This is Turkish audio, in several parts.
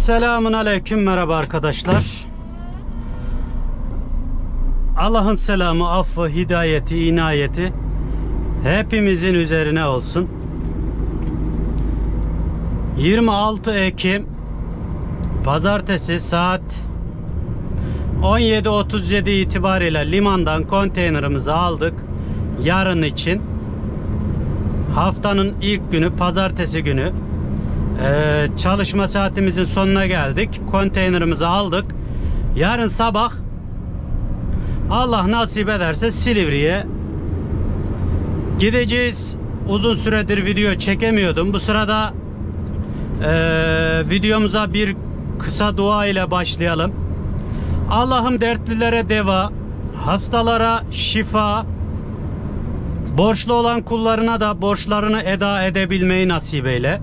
Selamun aleyküm, merhaba arkadaşlar. Allah'ın selamı, affı, hidayeti, inayeti hepimizin üzerine olsun. 26 Ekim Pazartesi saat 17:37 itibariyle limandan konteynerimizi aldık. Yarın için haftanın ilk günü, pazartesi günü çalışma saatimizin sonuna geldik. Konteynerimizi aldık. Yarın sabah Allah nasip ederse Silivri'ye gideceğiz. Uzun süredir video çekemiyordum. Bu sırada videomuza bir kısa dua ile başlayalım. Allah'ım dertlilere deva, hastalara şifa, borçlu olan kullarına da borçlarını eda edebilmeyi nasip eyle.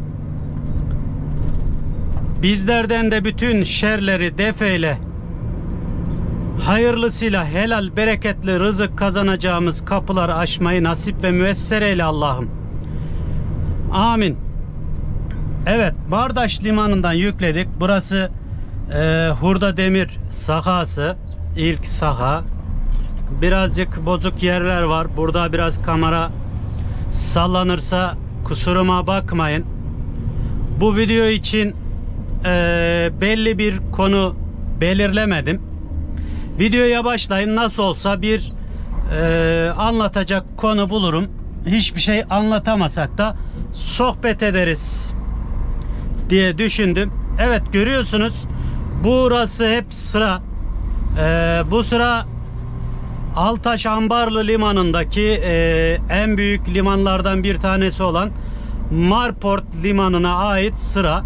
Bizlerden de bütün şerleri def eyle. Hayırlısıyla helal, bereketli rızık kazanacağımız kapıları açmayı nasip ve müesser eyle Allah'ım. Amin. Evet, Bardaş limanından yükledik. Burası Hurda Demir sahası. İlk saha. Birazcık bozuk yerler var. Burada biraz kamera sallanırsa kusuruma bakmayın. Bu video için belli bir konu belirlemedim. Videoya başlayın, nasıl olsa bir anlatacak konu bulurum. Hiçbir şey anlatamasak da sohbet ederiz diye düşündüm. Evet, görüyorsunuz burası hep sıra. Bu sıra Altaş Ambarlı limanındaki en büyük limanlardan bir tanesi olan Marport limanına ait sıra.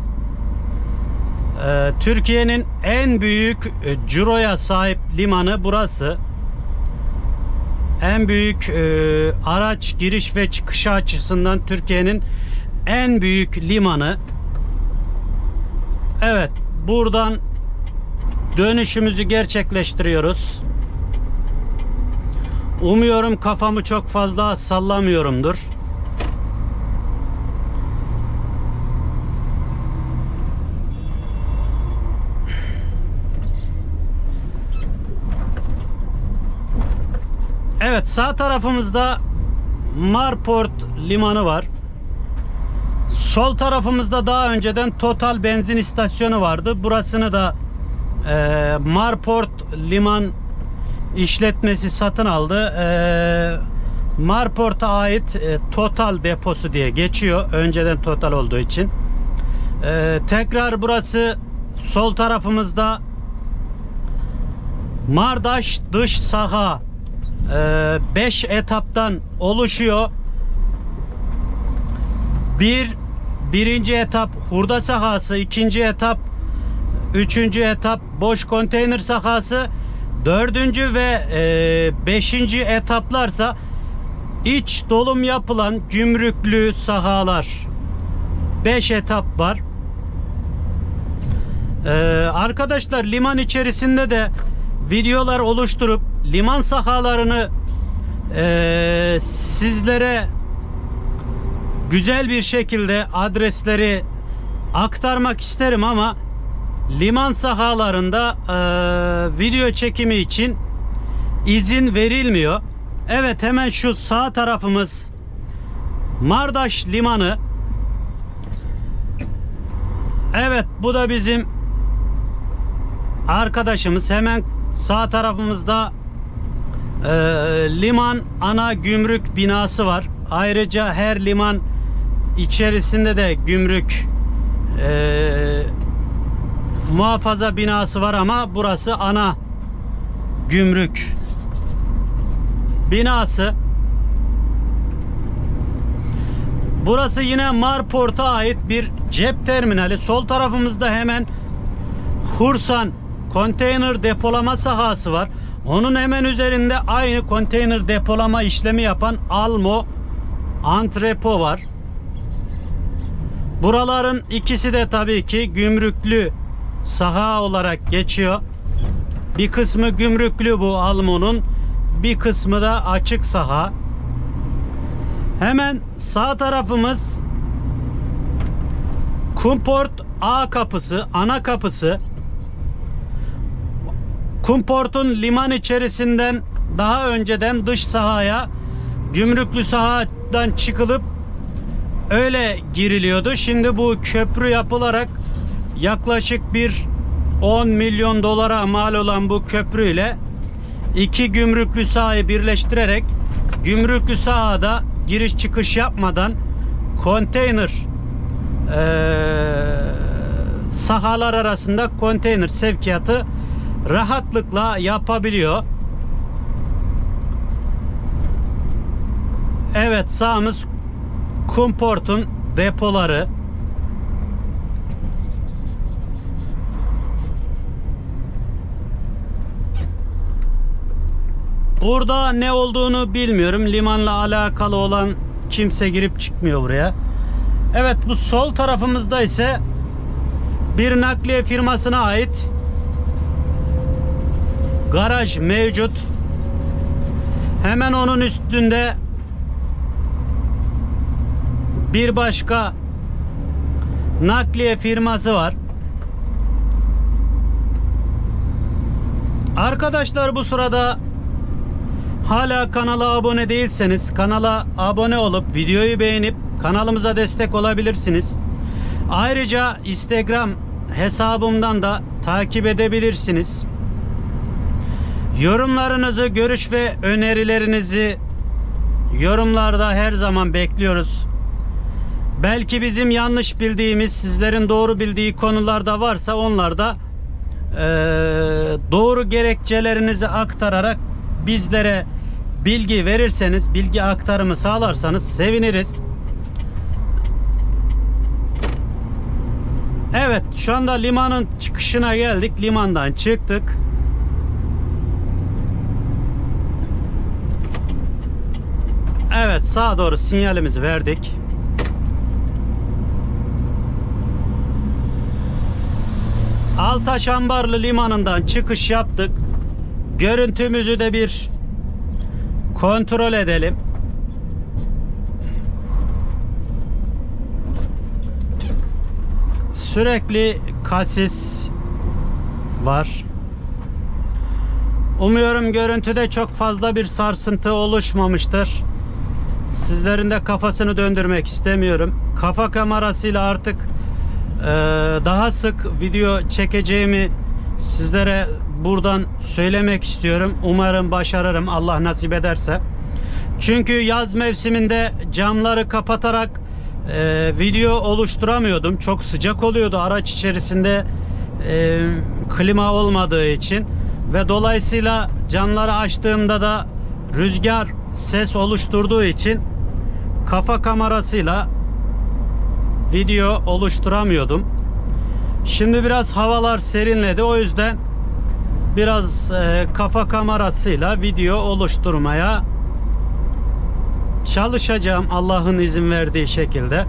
Türkiye'nin en büyük ciroya sahip limanı burası. En büyük araç giriş ve çıkışı açısından Türkiye'nin en büyük limanı. Evet, buradan dönüşümüzü gerçekleştiriyoruz. Umuyorum kafamı çok fazla sallamıyorumdur. Evet, sağ tarafımızda Marport limanı var. Sol tarafımızda daha önceden Total benzin istasyonu vardı. Burasını da Marport liman işletmesi satın aldı. Marport'a ait Total deposu diye geçiyor. Önceden Total olduğu için. Tekrar burası sol tarafımızda Mardaş dış saha. 5 etaptan oluşuyor. Birinci etap hurda sahası, ikinci etap, üçüncü etap boş konteyner sahası, dördüncü ve beşinci etaplarsa iç dolum yapılan gümrüklü sahalar. 5 etap var. Arkadaşlar, liman içerisinde de videolar oluşturup liman sahalarını sizlere güzel bir şekilde adresleri aktarmak isterim ama liman sahalarında video çekimi için izin verilmiyor. Evet, hemen şu sağ tarafımız Mardaş limanı. Evet, bu da bizim arkadaşımız. Hemen sağ tarafımızda liman ana gümrük binası var. Ayrıca her liman içerisinde de gümrük muhafaza binası var ama burası ana gümrük binası. Burası yine Marport'a ait bir cep terminali. Sol tarafımızda hemen Hursan konteyner depolama sahası var. Onun hemen üzerinde aynı konteyner depolama işlemi yapan Almo antrepo var. Buraların ikisi de tabii ki gümrüklü saha olarak geçiyor. Bir kısmı gümrüklü bu Almo'nun, bir kısmı da açık saha. Hemen sağ tarafımız Kumport A kapısı, ana kapısı. Kumport'un liman içerisinden daha önceden dış sahaya, gümrüklü sahadan çıkılıp öyle giriliyordu. Şimdi bu köprü yapılarak yaklaşık bir 10 milyon dolara mal olan bu köprüyle iki gümrüklü sahayı birleştirerek gümrüklü sahada giriş çıkış yapmadan konteyner sahalar arasında konteyner sevkiyatı rahatlıkla yapabiliyor. Evet, sağımız Kumport'un depoları. Burada ne olduğunu bilmiyorum. Limanla alakalı olan kimse girip çıkmıyor buraya. Evet, bu sol tarafımızda ise bir nakliye firmasına ait garaj mevcut. Hemen onun üstünde bir başka nakliye firması var. Arkadaşlar, bu sırada hala kanala abone değilseniz kanala abone olup videoyu beğenip kanalımıza destek olabilirsiniz. Ayrıca Instagram hesabımdan da takip edebilirsiniz. Yorumlarınızı, görüş ve önerilerinizi yorumlarda her zaman bekliyoruz. Belki bizim yanlış bildiğimiz, sizlerin doğru bildiği konularda varsa onlarda doğru gerekçelerinizi aktararak bizlere bilgi verirseniz, bilgi aktarımı sağlarsanız seviniriz. Evet, şu anda limanın çıkışına geldik. Limandan çıktık. Evet, sağa doğru sinyalimizi verdik. Altaş Ambarlı limanından çıkış yaptık. Görüntümüzü de bir kontrol edelim. Sürekli kasis var. Umuyorum görüntüde çok fazla bir sarsıntı oluşmamıştır. Sizlerin de kafasını döndürmek istemiyorum. Kafa kamerasıyla artık daha sık video çekeceğimi sizlere buradan söylemek istiyorum. Umarım başarırım, Allah nasip ederse. Çünkü yaz mevsiminde camları kapatarak video oluşturamıyordum. Çok sıcak oluyordu araç içerisinde, klima olmadığı için ve dolayısıyla camları açtığımda da rüzgar ses oluşturduğu için kafa kamerasıyla video oluşturamıyordum. Şimdi biraz havalar serinledi, o yüzden biraz kafa kamerasıyla video oluşturmaya çalışacağım, Allah'ın izin verdiği şekilde.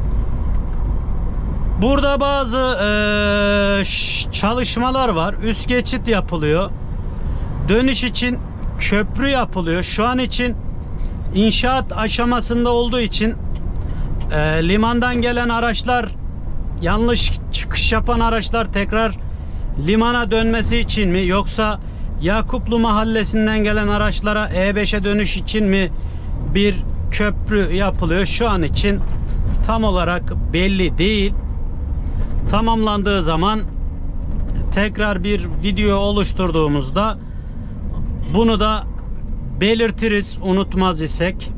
Burada bazı çalışmalar var. Üst geçit yapılıyor. Dönüş için köprü yapılıyor. Şu an için inşaat aşamasında olduğu için limandan gelen araçlar, yanlış çıkış yapan araçlar tekrar limana dönmesi için mi, yoksa Yakuplu Mahallesi'nden gelen araçlara E5'e dönüş için mi bir köprü yapılıyor? Şu an için tam olarak belli değil. Tamamlandığı zaman tekrar bir video oluşturduğumuzda bunu da belirtiriz, unutmaz isek.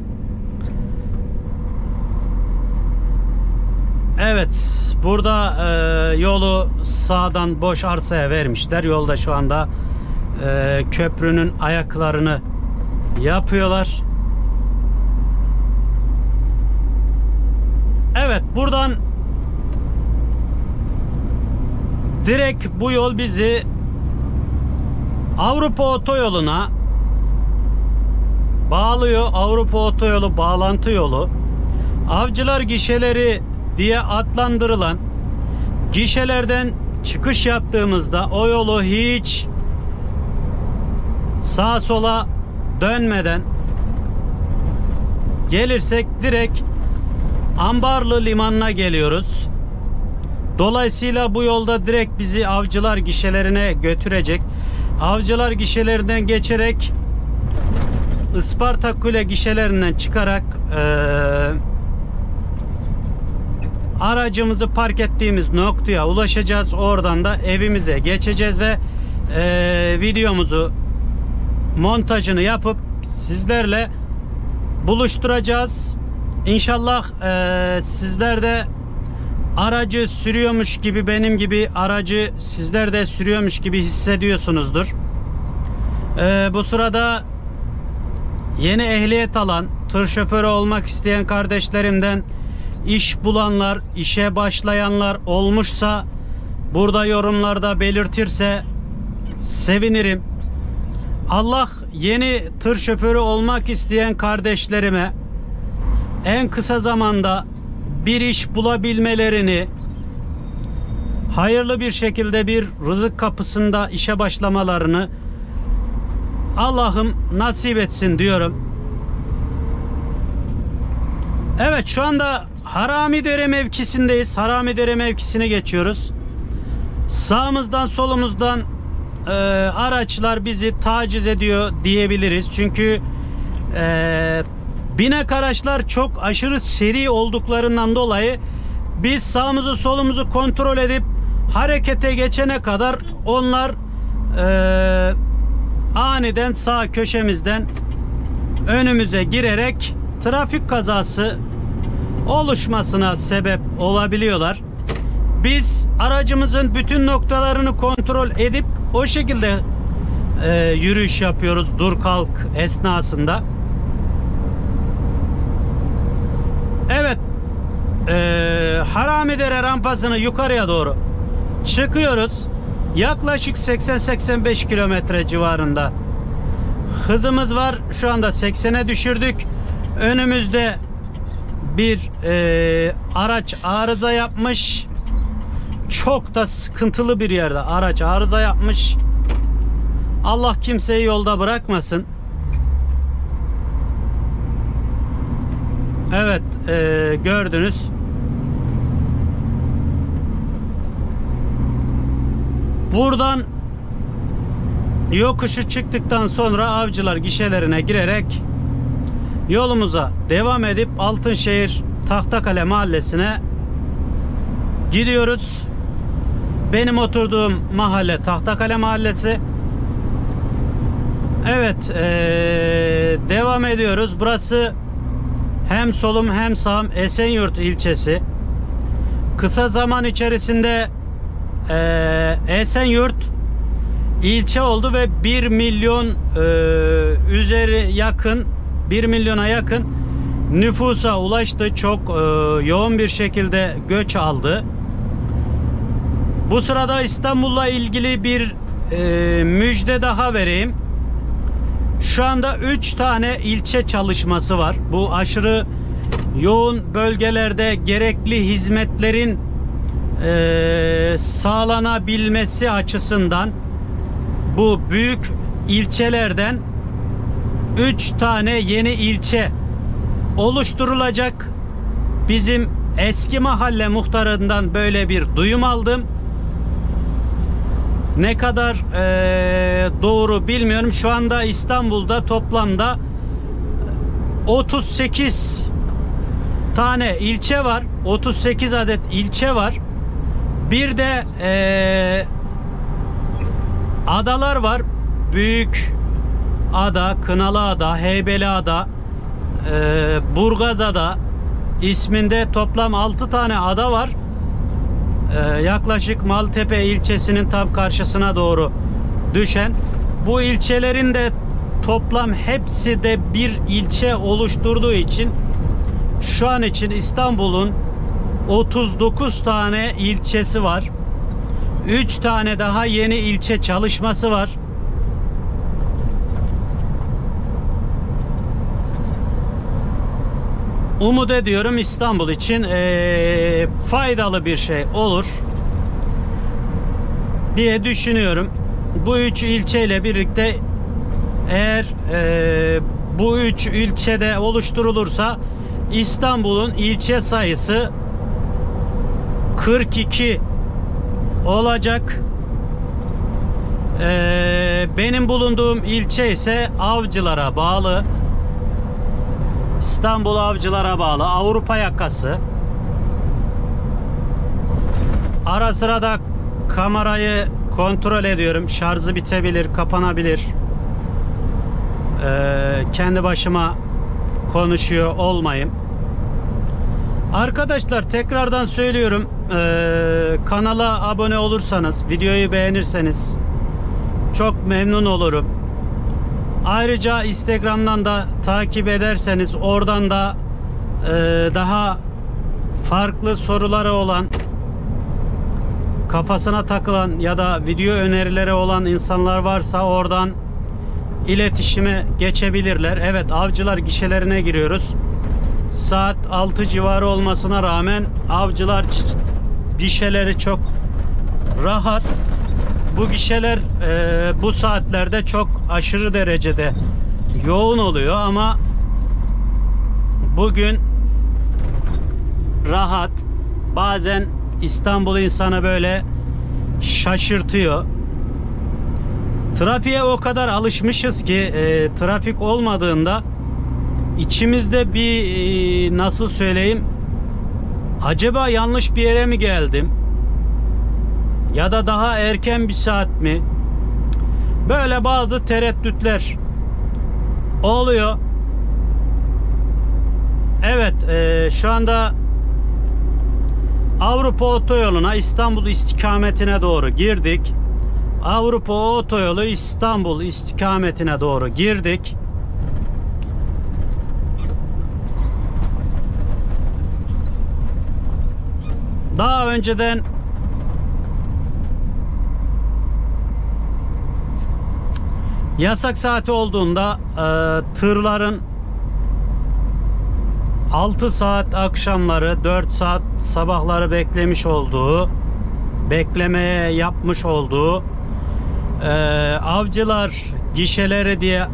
Evet, burada yolu sağdan boş arsaya vermişler. Yolda şu anda köprünün ayaklarını yapıyorlar. Evet, buradan direkt bu yol bizi Avrupa Otoyolu'na bağlıyor. Avrupa Otoyolu bağlantı yolu. Avcılar gişeleri diye adlandırılan gişelerden çıkış yaptığımızda o yolu hiç sağa sola dönmeden gelirsek direkt Ambarlı limanına geliyoruz. Dolayısıyla bu yolda direkt bizi Avcılar gişelerine götürecek. Avcılar gişelerinden geçerek Isparta Kule gişelerinden çıkarak aracımızı park ettiğimiz noktaya ulaşacağız. Oradan da evimize geçeceğiz ve videomuzu montajını yapıp sizlerle buluşturacağız. İnşallah sizler de aracı sürüyormuş gibi, benim gibi aracı sizler de sürüyormuş gibi hissediyorsunuzdur. Bu sırada yeni ehliyet alan, tır şoförü olmak isteyen kardeşlerimden iş bulanlar, işe başlayanlar olmuşsa burada yorumlarda belirtirse sevinirim. Allah yeni tır şoförü olmak isteyen kardeşlerime en kısa zamanda bir iş bulabilmelerini, hayırlı bir şekilde bir rızık kapısında işe başlamalarını Allah'ım nasip etsin diyorum. Evet, şu anda Haramidere mevkisindeyiz. Haramidere mevkisini geçiyoruz. Sağımızdan solumuzdan araçlar bizi taciz ediyor diyebiliriz. Çünkü binek araçlar çok aşırı seri olduklarından dolayı biz sağımızı solumuzu kontrol edip harekete geçene kadar onlar aniden sağ köşemizden önümüze girerek trafik kazası oluşmasına sebep olabiliyorlar. Biz aracımızın bütün noktalarını kontrol edip o şekilde yürüyüş yapıyoruz dur kalk esnasında. Evet, Haramidere rampasını yukarıya doğru çıkıyoruz. Yaklaşık 80-85 kilometre civarında hızımız var. Şu anda 80'e düşürdük. Önümüzde bir araç arıza yapmış. Çok da sıkıntılı bir yerde araç arıza yapmış. Allah kimseyi yolda bırakmasın. Evet, gördünüz. Buradan yokuşu çıktıktan sonra Avcılar gişelerine girerek yolumuza devam edip Altınşehir Tahtakale mahallesine gidiyoruz. Benim oturduğum mahalle Tahtakale mahallesi. Evet, devam ediyoruz. Burası hem solum hem sağım Esenyurt ilçesi. Kısa zaman içerisinde Esenyurt ilçe oldu ve 1 milyon üzeri yakın 1 milyona yakın nüfusa ulaştı. Çok yoğun bir şekilde göç aldı. Bu sırada İstanbul'la ilgili bir müjde daha vereyim. Şu anda 3 tane ilçe çalışması var. Bu aşırı yoğun bölgelerde gerekli hizmetlerin sağlanabilmesi açısından bu büyük ilçelerden 3 tane yeni ilçe oluşturulacak. Bizim eski mahalle muhtarından böyle bir duyum aldım. Ne kadar doğru bilmiyorum. Şu anda İstanbul'da toplamda 38 tane ilçe var. 38 adet ilçe var. Bir de adalar var. Büyük Ada, Kınalıada, Heybeliada, Burgazada isminde toplam 6 tane ada var. Yaklaşık Maltepe ilçesinin tam karşısına doğru düşen. Bu ilçelerin de toplam hepsi de bir ilçe oluşturduğu için şu an için İstanbul'un 39 tane ilçesi var. 3 tane daha yeni ilçe çalışması var. Umut ediyorum İstanbul için faydalı bir şey olur diye düşünüyorum. Bu 3 ilçeyle birlikte eğer bu 3 ilçede oluşturulursa İstanbul'un ilçe sayısı 42 olacak. Benim bulunduğum ilçe ise Avcılar'a bağlı. İstanbul Avcılar'a bağlı. Avrupa yakası. Ara sıra da kamerayı kontrol ediyorum. Şarjı bitebilir, kapanabilir. Kendi başıma konuşuyor olmayayım. Arkadaşlar tekrardan söylüyorum. Kanala abone olursanız, videoyu beğenirseniz çok memnun olurum. Ayrıca Instagram'dan da takip ederseniz oradan da daha farklı soruları olan, kafasına takılan ya da video önerileri olan insanlar varsa oradan iletişime geçebilirler. Evet, Avcılar gişelerine giriyoruz. Saat 6 civarı olmasına rağmen Avcılar gişeleri çok rahat. Bu gişeler bu saatlerde çok aşırı derecede yoğun oluyor ama bugün rahat. Bazen İstanbul insanı böyle şaşırtıyor. Trafiğe o kadar alışmışız ki trafik olmadığında içimizde bir nasıl söyleyeyim, acaba yanlış bir yere mi geldim ya da daha erken bir saat mi, böyle bazı tereddütler oluyor. Evet, şu anda Avrupa Otoyolu'na, İstanbul istikametine doğru girdik. Avrupa Otoyolu İstanbul istikametine doğru girdik. Daha önceden yasak saati olduğunda tırların 6 saat akşamları, 4 saat sabahları beklemeye yapmış olduğu Avcılar gişeleri diye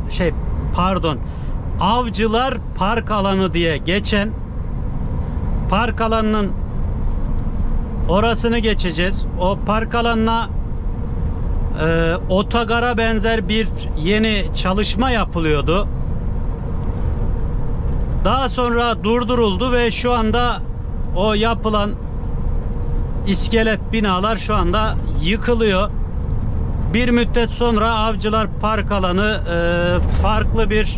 Avcılar park alanı diye geçen park alanının orasını geçeceğiz. O park alanına otogara benzer bir yeni çalışma yapılıyordu. Daha sonra durduruldu ve şu anda o yapılan iskelet binalar şu anda yıkılıyor. Bir müddet sonra Avcılar park alanı farklı bir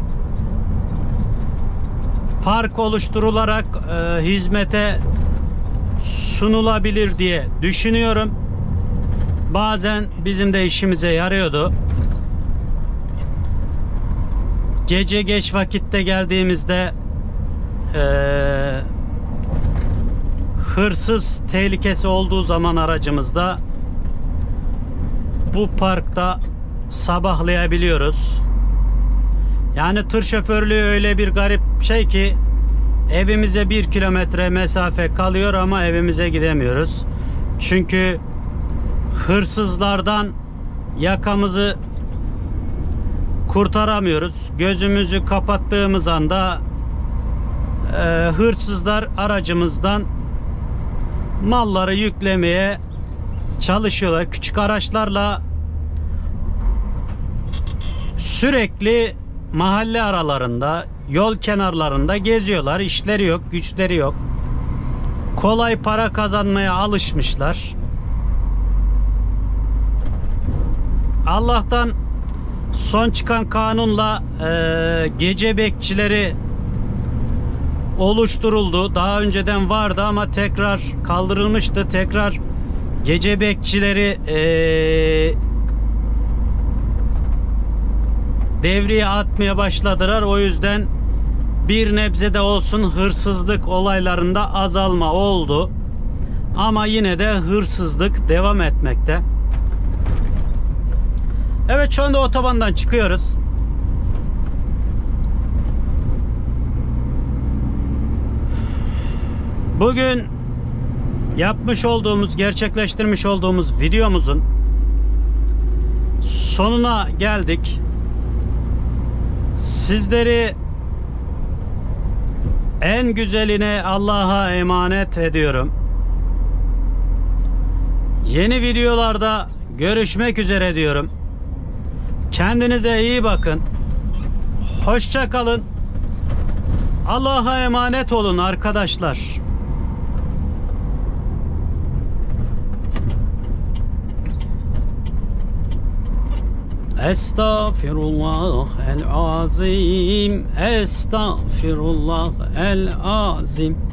park oluşturularak hizmete sunulabilir diye düşünüyorum. Bazen bizim de işimize yarıyordu. Gece geç vakitte geldiğimizde hırsız tehlikesi olduğu zaman aracımızda bu parkta sabahlayabiliyoruz. Yani tır şoförlüğü öyle bir garip şey ki evimize 1 kilometre mesafe kalıyor ama evimize gidemiyoruz. Çünkü hırsızlardan yakamızı kurtaramıyoruz. Gözümüzü kapattığımız anda hırsızlar aracımızdan malları yüklemeye çalışıyorlar. Küçük araçlarla sürekli mahalle aralarında, yol kenarlarında geziyorlar. İşleri yok, güçleri yok. Kolay para kazanmaya alışmışlar. Allah'tan son çıkan kanunla gece bekçileri oluşturuldu. Daha önceden vardı ama tekrar kaldırılmıştı. Tekrar gece bekçileri devreye atmaya başladılar. O yüzden bir nebze de olsun hırsızlık olaylarında azalma oldu. Ama yine de hırsızlık devam etmekte. Evet, şu anda otobandan çıkıyoruz. Bugün gerçekleştirmiş olduğumuz videomuzun sonuna geldik. Sizleri en güzeline Allah'a emanet ediyorum. Yeni videolarda görüşmek üzere diyorum. Kendinize iyi bakın. Hoşça kalın. Allah'a emanet olun arkadaşlar. Estağfirullah el azim. Estağfirullah el azim.